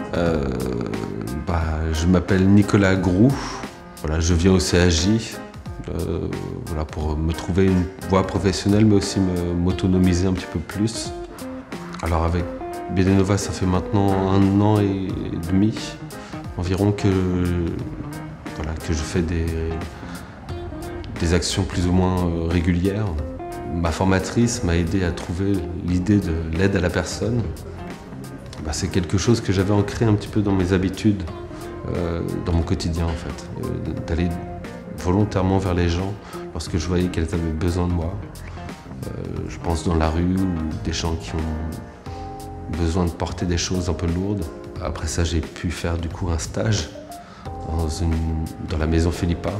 Euh, je m'appelle Nicolas Groux, voilà, je viens au CAJ voilà, pour me trouver une voie professionnelle mais aussi m'autonomiser un petit peu plus. Alors avec Benenova, ça fait maintenant 1 an et demi environ que je fais des actions plus ou moins régulières. Ma formatrice m'a aidé à trouver l'idée de l'aide à la personne. C'est quelque chose que j'avais ancré un petit peu dans mes habitudes, dans mon quotidien en fait, d'aller volontairement vers les gens lorsque je voyais qu'elles avaient besoin de moi. Je pense dans la rue ou des gens qui ont besoin de porter des choses un peu lourdes. Après ça, j'ai pu faire du coup un stage dans la maison Philippa,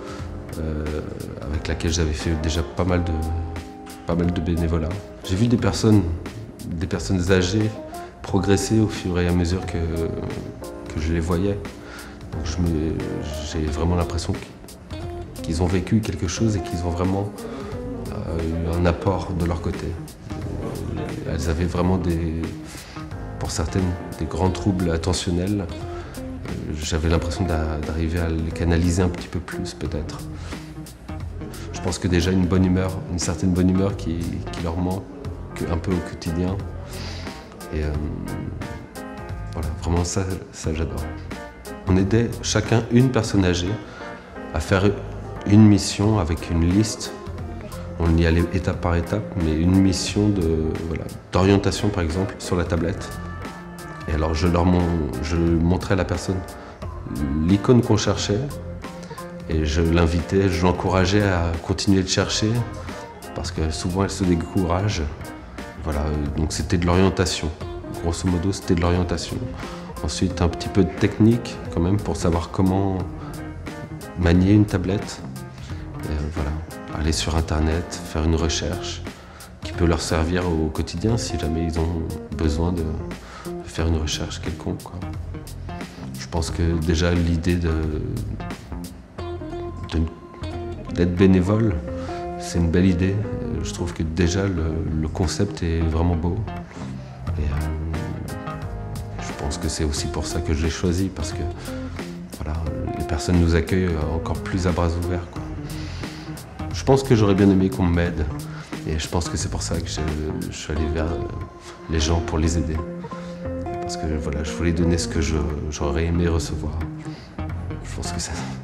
avec laquelle j'avais fait déjà pas mal de bénévolat. J'ai vu des personnes âgées progresser au fur et à mesure que je les voyais. J'ai vraiment l'impression qu'ils ont vécu quelque chose et qu'ils ont vraiment eu un apport de leur côté. Elles avaient vraiment pour certaines, des grands troubles attentionnels. J'avais l'impression d'arriver à les canaliser un petit peu plus peut-être. Je pense que déjà une certaine bonne humeur qui leur manque un peu au quotidien. Et voilà, vraiment ça j'adore. On aidait chacun une personne âgée à faire une mission avec une liste. On y allait étape par étape, mais une mission d'orientation par exemple sur la tablette. Et alors je montrais à la personne l'icône qu'on cherchait et je l'invitais, je l'encourageais à continuer de chercher parce que souvent elle se décourage. Voilà, donc c'était de l'orientation. Grosso modo, c'était de l'orientation. Ensuite, un petit peu de technique quand même pour savoir comment manier une tablette. Et voilà, aller sur Internet, faire une recherche qui peut leur servir au quotidien si jamais ils ont besoin de faire une recherche quelconque, quoi. Je pense que déjà l'idée d'être bénévole, c'est une belle idée. Je trouve que déjà le concept est vraiment beau. Et je pense que c'est aussi pour ça que je l'ai choisi, parce que voilà, les personnes nous accueillent encore plus à bras ouverts, quoi. Je pense que j'aurais bien aimé qu'on m'aide. Et je pense que c'est pour ça que je suis allé vers les gens pour les aider. Parce que voilà, je voulais donner ce que j'aurais aimé recevoir. Je pense que ça...